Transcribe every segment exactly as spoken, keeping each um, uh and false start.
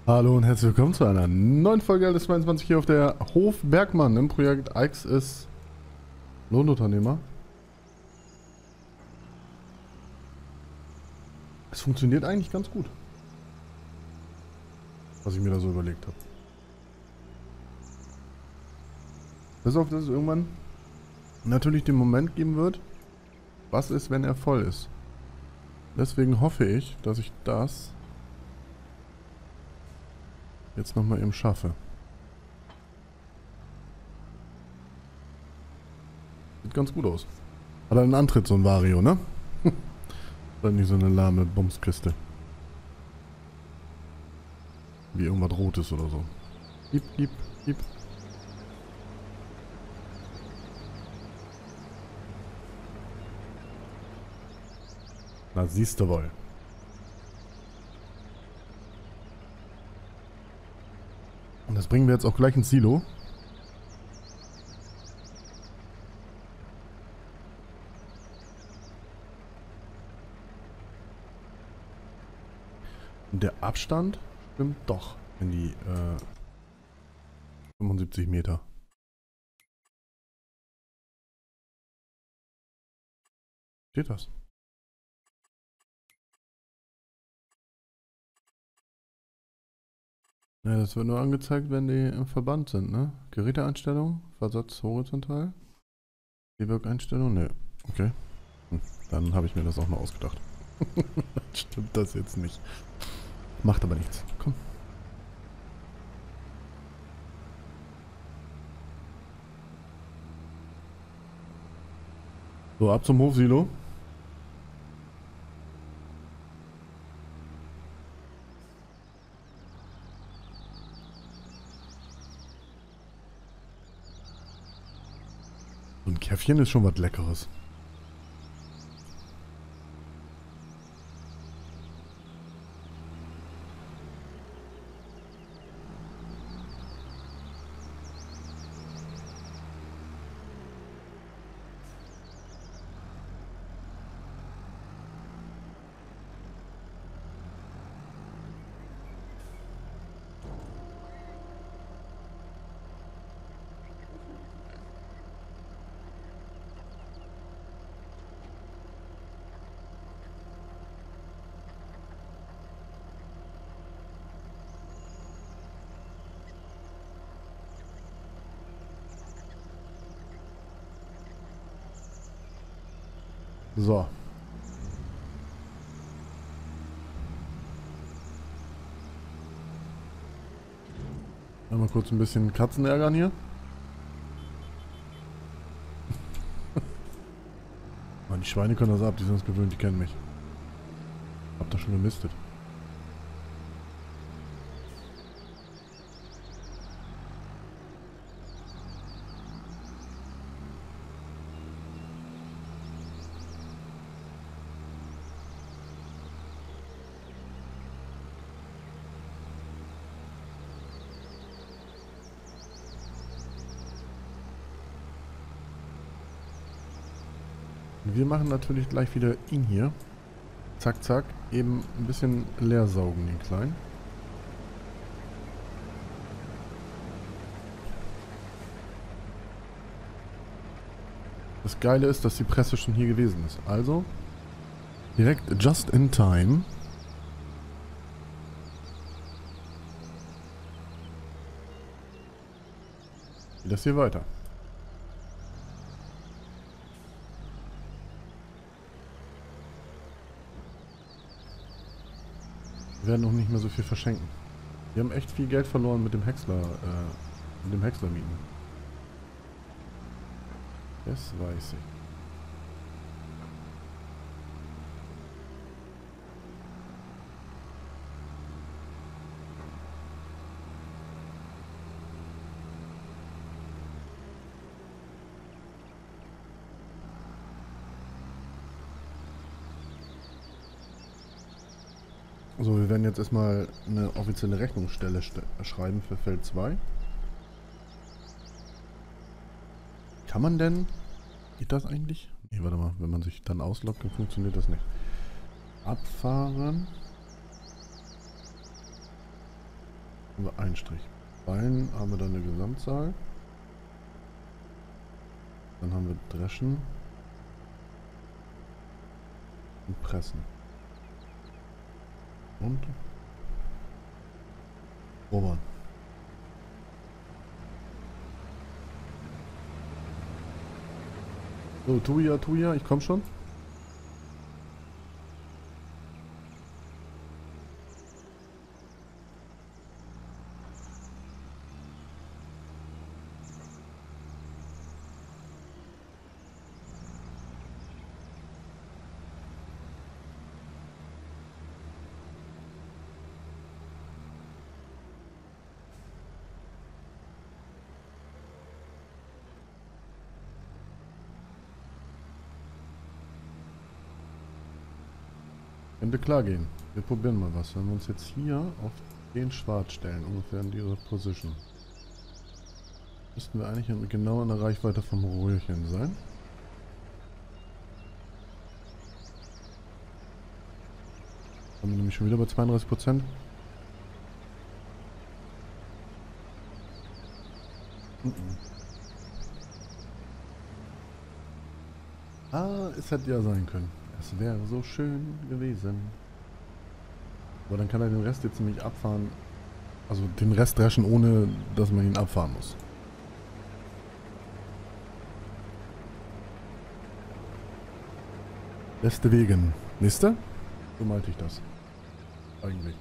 Hallo und herzlich willkommen zu einer neuen Folge L S zweiundzwanzig hier auf der Hof Bergmann im Projekt Ix ist Lohnunternehmer. Es funktioniert eigentlich ganz gut, was ich mir da so überlegt habe. Bis auf, dass es irgendwann natürlich den Moment geben wird, was ist, wenn er voll ist. Deswegen hoffe ich, dass ich das jetzt nochmal eben schaffe. Sieht ganz gut aus. Hat einen Antritt, so ein Vario, ne? Dann nicht so eine lahme Bumskiste. Wie irgendwas Rotes oder so. Gib, gib, gib. Na, siehst du wohl. Und das bringen wir jetzt auch gleich ins Silo. Und der Abstand stimmt doch in die äh, fünfundsiebzig Meter. Steht das? Ja, das wird nur angezeigt, wenn die im Verband sind, ne? Geräteeinstellung, Versatz horizontal. Drehwerkeinstellung, ne. Okay. Hm. Dann habe ich mir das auch mal ausgedacht. Stimmt das jetzt nicht. Macht aber nichts. Komm. So, ab zum Hofsilo. So ein Käffchen ist schon was Leckeres. So. Mal kurz ein bisschen Katzen ärgern hier. Mann, die Schweine können das ab, die sind es gewöhnt, die kennen mich. Hab da schon gemistet. Wir machen natürlich gleich wieder ihn hier. Zack, zack. Eben ein bisschen leer saugen, den Kleinen. Das Geile ist, dass die Presse schon hier gewesen ist. Also, direkt just in time. Geht das hier weiter. Wir werden auch nicht mehr so viel verschenken. Wir haben echt viel Geld verloren mit dem Häcksler, äh, mit dem Häcksler mieten. Das weiß ich. So, wir werden jetzt erstmal eine offizielle Rechnungsstelle schreiben für Feld zwei. Kann man denn... Geht das eigentlich? Nee, warte mal. Wenn man sich dann ausloggt, dann funktioniert das nicht. Abfahren. Haben wir einen Strich. Bein haben wir dann eine Gesamtzahl. Dann haben wir Dreschen und Pressen. Und Robern. So, Tuya, Tuya, ich komm schon. Könnte klar gehen. Wir probieren mal was. Wenn wir uns jetzt hier auf den Schwarz stellen, ungefähr in diese Position, müssten wir eigentlich in, genau in der Reichweite vom Röhrchen sein. Haben wir nämlich schon wieder bei zweiunddreißig Prozent. Mm -mm. Ah, es hätte ja sein können. Es wäre so schön gewesen. Aber dann kann er den Rest jetzt nämlich abfahren. Also den Rest dreschen, ohne dass man ihn abfahren muss. Beste Wegen. Nächste? So meinte ich das. Eigentlich.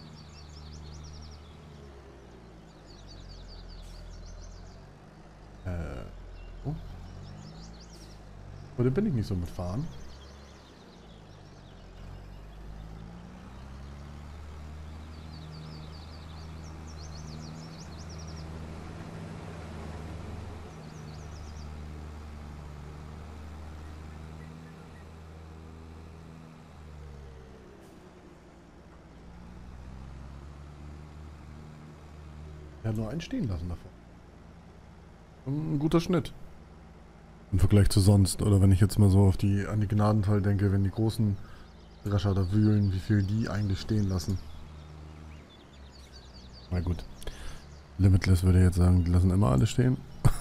Äh. Oh. Oder bin ich nicht so mitfahren? Er hat nur einen stehen lassen davon. Ein guter Schnitt. Im Vergleich zu sonst. Oder wenn ich jetzt mal so auf die, an die Gnadental denke, wenn die großen Drescher da wühlen, wie viel die eigentlich stehen lassen. Na gut. Limitless würde jetzt sagen, die lassen immer alle stehen.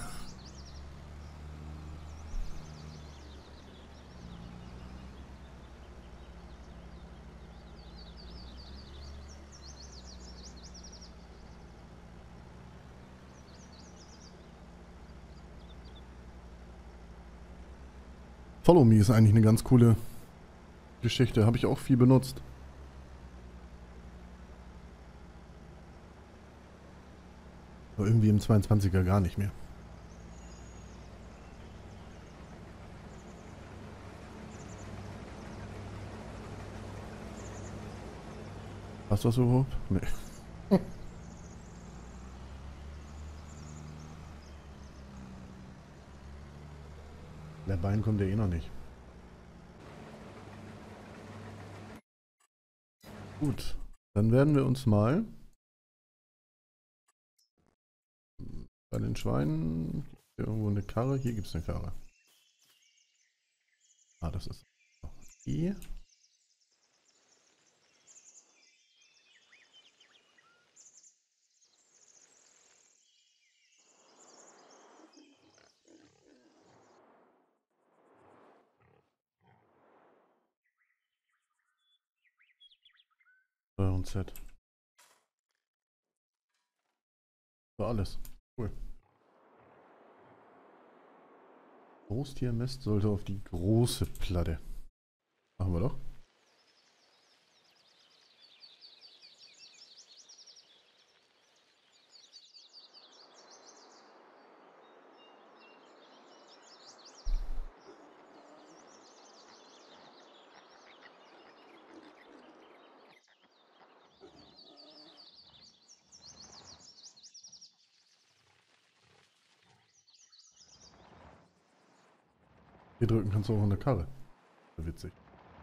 Follow Me ist eigentlich eine ganz coole Geschichte. Habe ich auch viel benutzt. Aber irgendwie im zweiundzwanziger gar nicht mehr. Passt das überhaupt? Nee. Der Bein kommt ja eh noch nicht. Gut, dann werden wir uns mal bei den Schweinen, hier irgendwo eine Karre, hier gibt es eine Karre. Ah, das ist die. Und Z. War alles. Cool. Großtiermist sollte auf die große Platte. Machen wir doch. Hier drücken kannst du auch in der Karre. Witzig.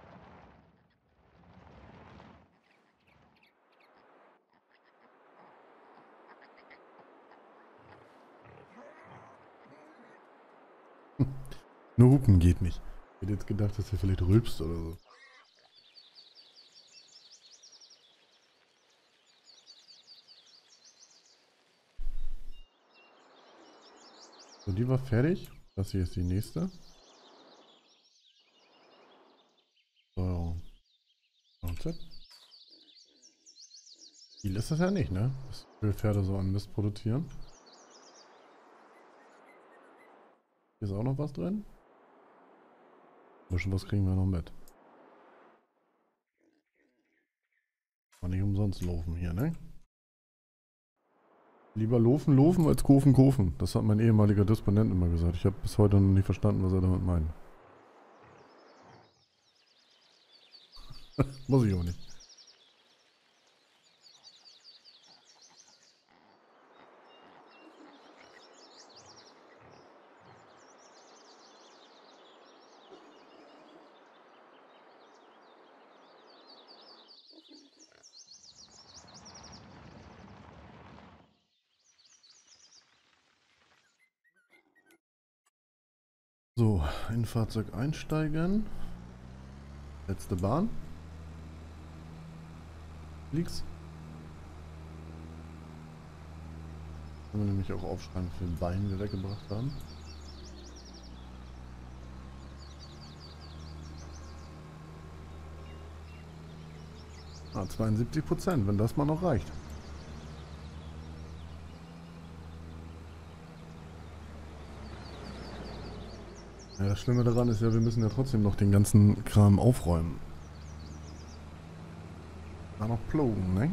Nur hupen geht nicht. Ich hätte jetzt gedacht, dass er vielleicht rülpst oder so. Die war fertig. Das hier ist die nächste. Steuerung. Viel ist das ja nicht, ne? Dass viele Pferde so an Mist produzieren. Hier ist auch noch was drin. Ein bisschen was kriegen wir noch mit. War nicht umsonst laufen hier, ne? Lieber laufen, laufen als Kofen, Kofen. Das hat mein ehemaliger Disponent immer gesagt. Ich habe bis heute noch nicht verstanden, was er damit meint. Muss ich auch nicht. So, in Fahrzeug einsteigen. Letzte Bahn. Fliegst. Können wir nämlich auch aufschreiben, wie viele Beine wir weggebracht haben. Ah, zweiundsiebzig Prozent, wenn das mal noch reicht. Ja, das Schlimme daran ist ja, wir müssen ja trotzdem noch den ganzen Kram aufräumen. Da noch plogen, ne?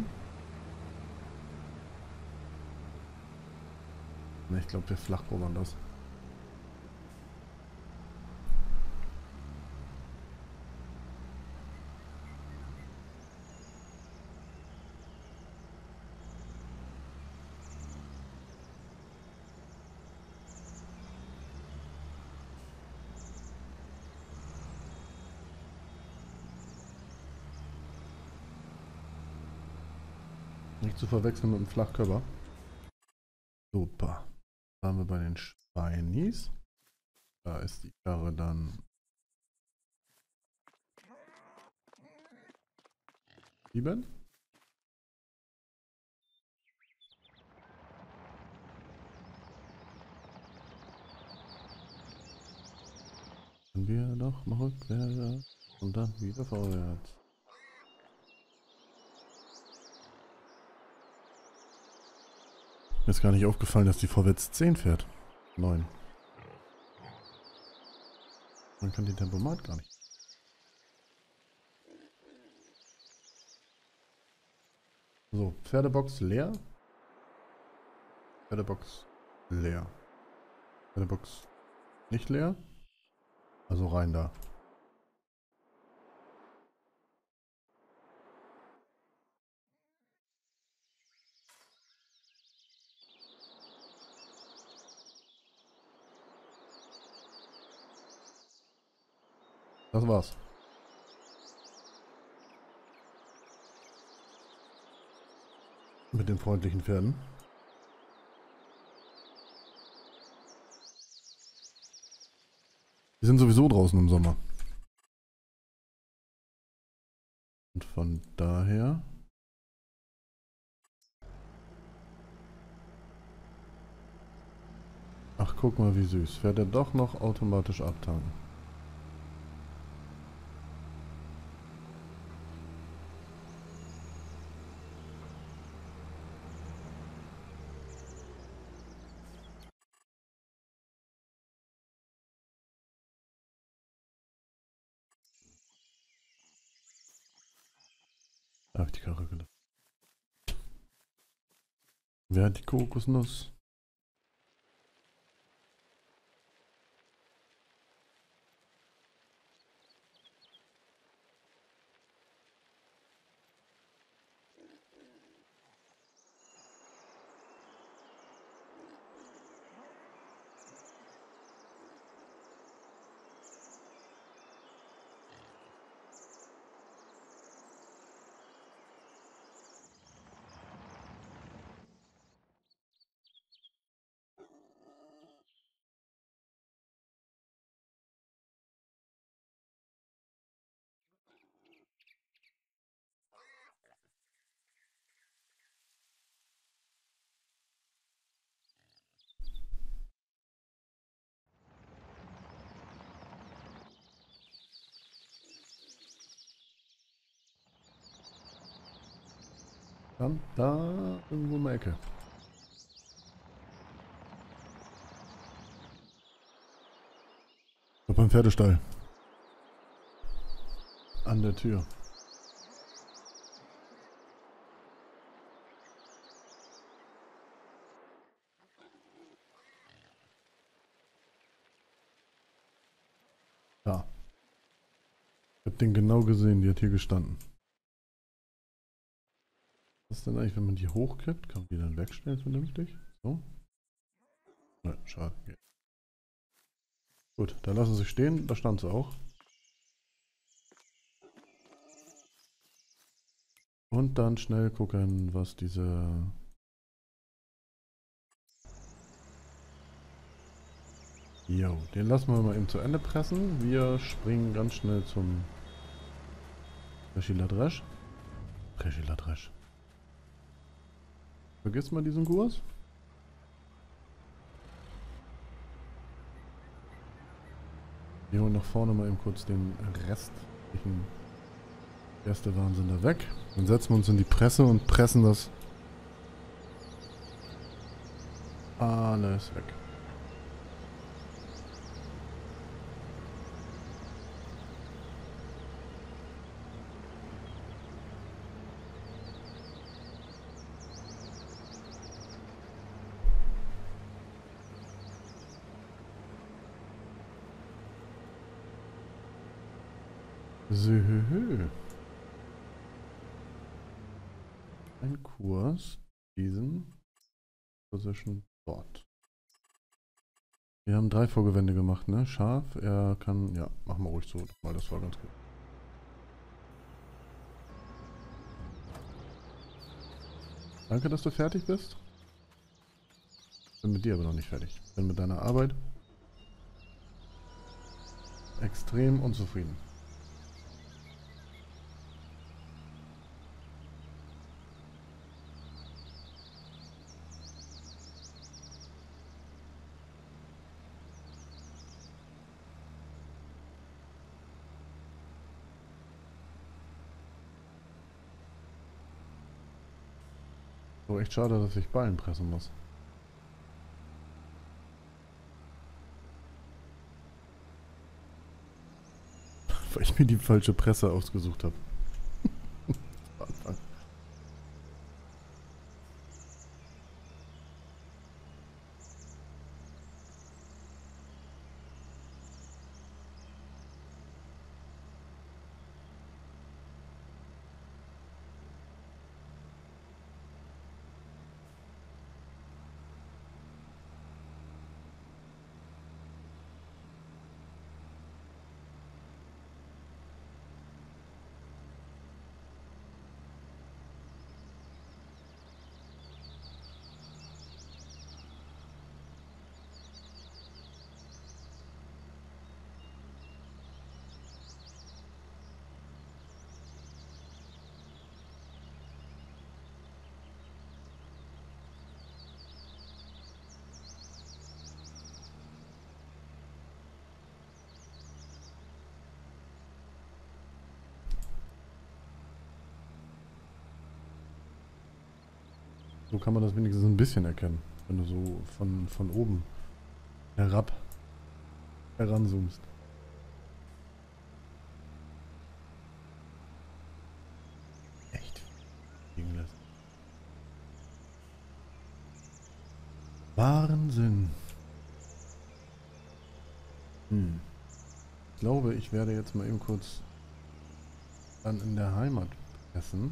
Ne, ich glaube, wir flachpubbern das. Nicht zu verwechseln mit dem Flachkörper. Super. Da haben wir bei den Schweinis. Da ist die Karre dann sieben. Dann wir noch mal rückwärts und dann wieder vorwärts. Mir ist gar nicht aufgefallen, dass die vorwärts zehn fährt. neun. Man kann den Tempomat gar nicht. So, Pferdebox leer. Pferdebox leer. Pferdebox nicht leer. Also rein da. Das war's. Mit den freundlichen Pferden. Die sind sowieso draußen im Sommer. Und von daher... Ach, guck mal, wie süß. Fährt er doch noch automatisch abtanken. Da habe ich die Karre gelassen. Wer hat die Kokosnuss? Stand da irgendwo in der Ecke. Ich glaube beim Pferdestall. An der Tür. Ja. Ich habe den genau gesehen, die hat hier gestanden. Was ist denn eigentlich, wenn man die hochkippt? Kann man die dann wegstellen vernünftig? So? Ne, schade. Okay. Gut, da lassen sie stehen, da stand sie auch. Und dann schnell gucken, was diese... Jo, den lassen wir mal eben zu Ende pressen. Wir springen ganz schnell zum Reschiladresch. Reschiladresch. Vergiss mal diesen Kurs. Wir holen nach vorne mal eben kurz den restlichen erste Wahnsinn da weg. Dann setzen wir uns in die Presse und pressen das alles weg. So. Ein Kurs, diesen Position Bot. Wir haben drei Vorgewände gemacht, ne? Scharf, er kann, ja, machen wir ruhig so, weil das war ganz gut. Danke, dass du fertig bist. Bin mit dir aber noch nicht fertig. Bin mit deiner Arbeit extrem unzufrieden. So, echt schade, dass ich Ballen pressen muss. Weil ich mir die falsche Presse ausgesucht habe. So kann man das wenigstens ein bisschen erkennen, wenn du so von, von oben herab heranzoomst. Echt? Wahnsinn. Hm. Ich glaube, ich werde jetzt mal eben kurz dann in der Heimat essen.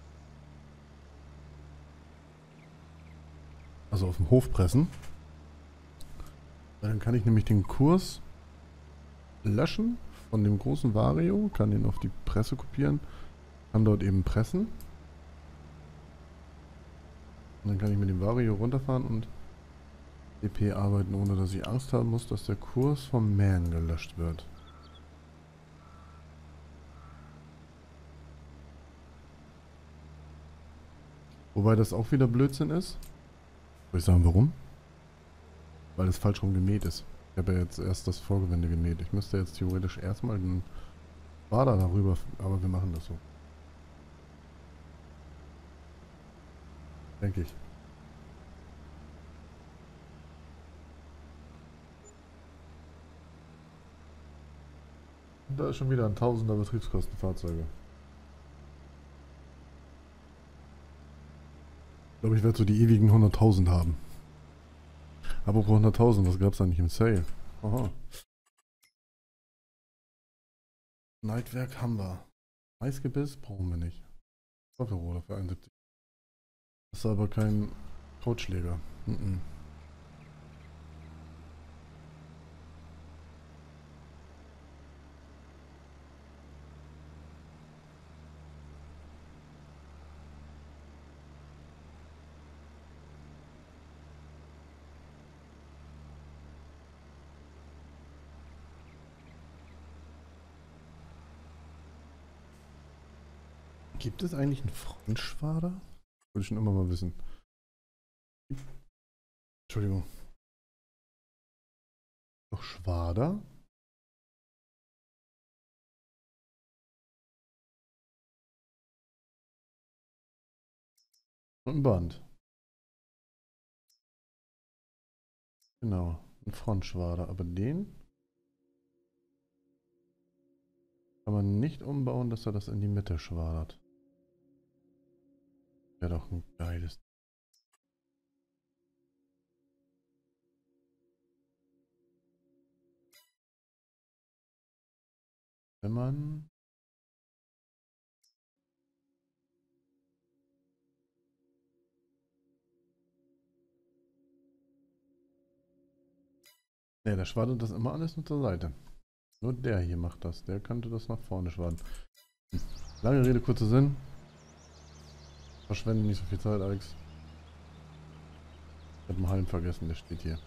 Also auf dem Hof pressen. Dann kann ich nämlich den Kurs löschen von dem großen Vario, kann den auf die Presse kopieren, kann dort eben pressen. Und dann kann ich mit dem Vario runterfahren und D P arbeiten, ohne dass ich Angst haben muss, dass der Kurs vom Man gelöscht wird. Wobei das auch wieder Blödsinn ist. Soll ich sagen, warum? Weil es falsch rum gemäht ist. Ich habe ja jetzt erst das Vorgewende gemäht. Ich müsste jetzt theoretisch erstmal den Bader darüber, aber wir machen das so. Denke ich. Und da ist schon wieder ein Tausender Betriebskostenfahrzeuge. Ich glaube, ich werde so die ewigen hunderttausend haben. Apropos hunderttausend, was gab es eigentlich im Sale? Aha. Neidwerk haben wir. Maisgebiss brauchen wir nicht. Doppelroller für einundsiebzig. Das ist aber kein Couchschläger. Mm -mm. Gibt es eigentlich einen Frontschwader? Würde ich schon immer mal wissen. Entschuldigung. Doch Schwader? Und ein Band. Genau, ein Frontschwader. Aber den kann man nicht umbauen, dass er das in die Mitte schwadert. Wäre doch ein geiles. Wenn man... Ne, der schwadert das immer alles nur zur Seite. Nur der hier macht das. Der könnte das nach vorne schwadern. Hm. Lange Rede, kurzer Sinn. Verschwende nicht so viel Zeit, Alex. Ich habe einen Halm vergessen, der steht hier.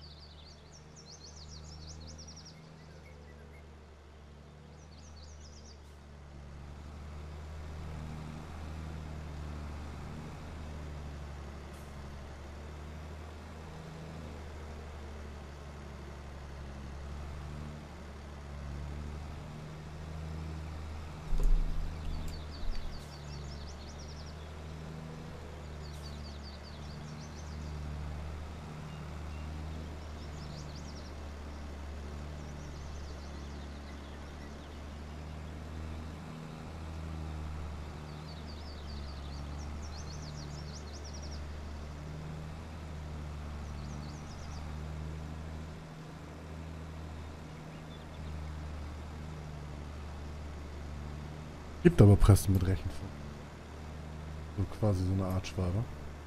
Gibt aber Pressen mit Rechen vor. So quasi so eine Art Schwader.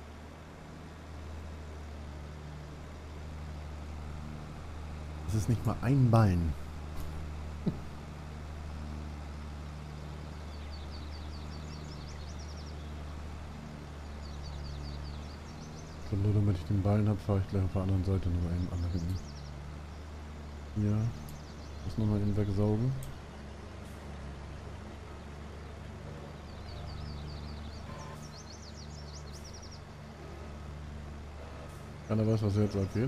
Das ist nicht mal ein Bein. So, nur damit ich den Ballen habe, fahre ich gleich auf der anderen Seite nur einen an hinten. Hier. Das nochmal eben wegsaugen. Keiner weiß, was jetzt abgeht.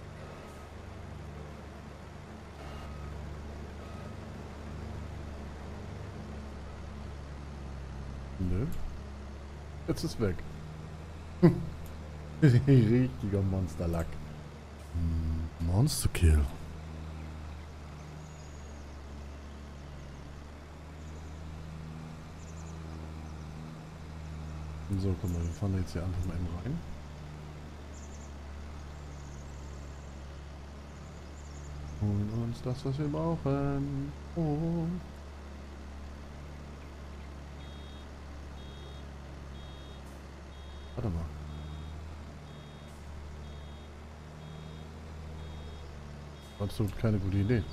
Nö. Jetzt ist weg. Richtiger Monsterlack. Monster Kill. So, guck mal, wir fahren jetzt hier einfach mal eben rein. Holen uns das, was wir brauchen. Oh. Warte mal. Absolut keine gute Idee.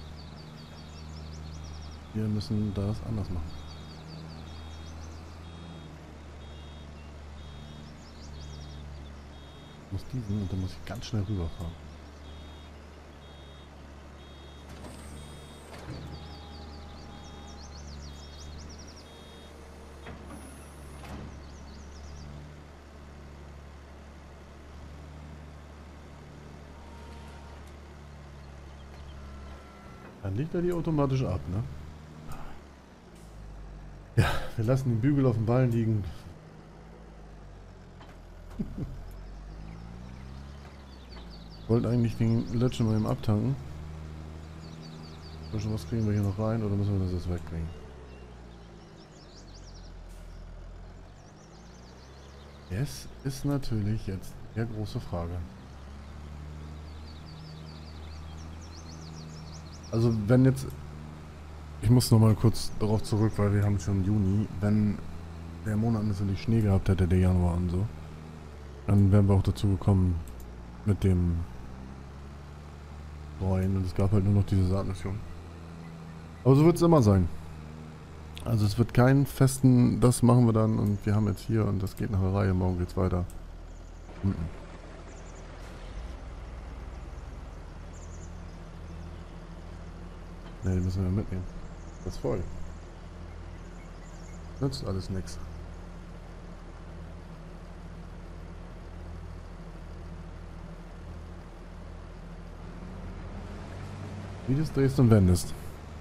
Wir müssen das anders machen. Ich muss diesen und dann muss ich ganz schnell rüberfahren. Dann legt er die automatisch ab, ne? Ja, wir lassen den Bügel auf dem Ballen liegen. Ich wollte eigentlich den Lötschen mal eben abtanken. Was kriegen wir hier noch rein oder müssen wir das jetzt wegkriegen? Es ist natürlich jetzt eine große Frage. Also wenn jetzt... Ich muss noch mal kurz darauf zurück, weil wir haben schon Juni. Wenn der Monat natürlich Schnee gehabt hätte, der Januar und so, dann wären wir auch dazu gekommen mit dem Streuen. Und es gab halt nur noch diese Saatmission. Aber so wird es immer sein. Also es wird keinen festen, das machen wir dann und wir haben jetzt hier und das geht nach der Reihe, morgen geht's weiter. Mhm. Ne, die müssen wir mitnehmen. Das ist voll. Nützt alles nix. Wie du es drehst und wendest.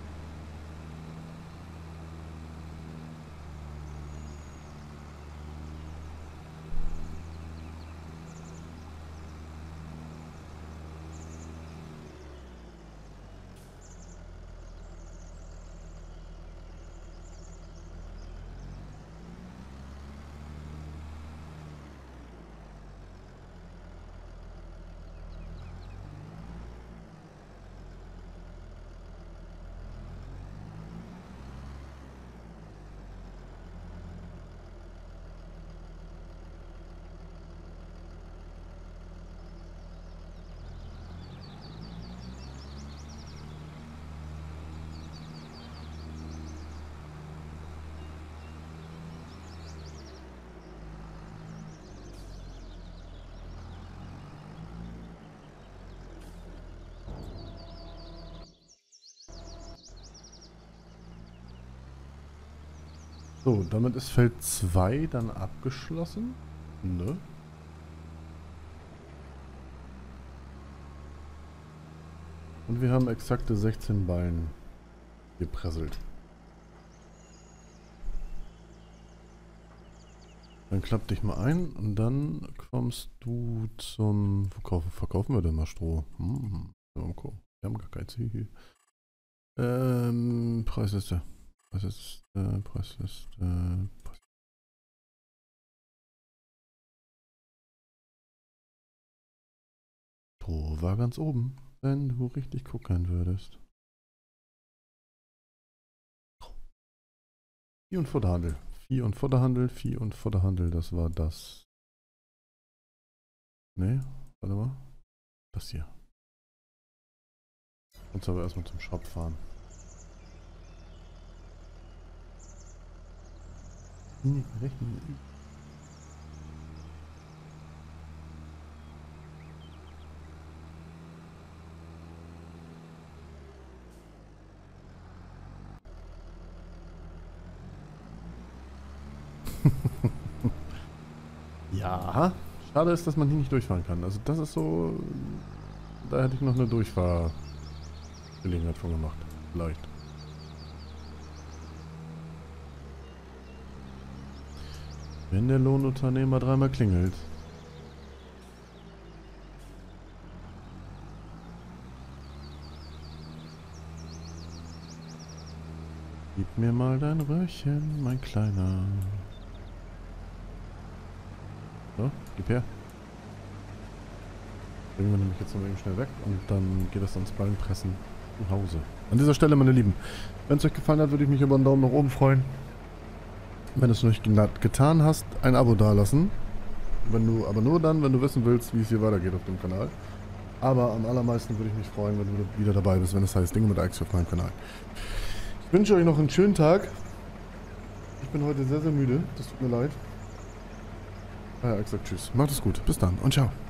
So, damit ist Feld zwei dann abgeschlossen. Ne? Und wir haben exakte sechzehn Ballen gepresselt. Dann klapp dich mal ein und dann kommst du zum... Wo verkaufen wir denn mal Stroh? Hm, wir haben gar kein Ziel. Ähm, Preisliste. Preisliste, Preisliste, Preis. Stroh war ganz oben, wenn du richtig gucken würdest. Vieh- und Futterhandel. Vieh- und Futterhandel, Vieh- und Futterhandel, das war das. Ne, warte mal. Das hier. Uns aber erstmal zum Shop fahren. Hm, rechnen. Ja, schade ist, dass man hier nicht durchfahren kann. Also das ist so... Da hätte ich noch eine Durchfahrgelegenheit von gemacht. Vielleicht. Wenn der Lohnunternehmer dreimal klingelt. Gib mir mal dein Röhrchen, mein Kleiner. So, gib her. Bringen wir nämlich jetzt noch eben schnell weg und dann geht es ans Ballenpressen zu Hause. An dieser Stelle, meine Lieben, wenn es euch gefallen hat, würde ich mich über einen Daumen nach oben freuen. Wenn du es noch nicht getan hast, ein Abo dalassen. Wenn du, aber nur dann, wenn du wissen willst, wie es hier weitergeht auf dem Kanal. Aber am allermeisten würde ich mich freuen, wenn du wieder dabei bist, wenn es heißt Dinge mit Alex auf meinem Kanal. Ich wünsche euch noch einen schönen Tag. Ich bin heute sehr, sehr müde. Das tut mir leid. Ja, ich sag tschüss. Macht es gut. Bis dann und ciao.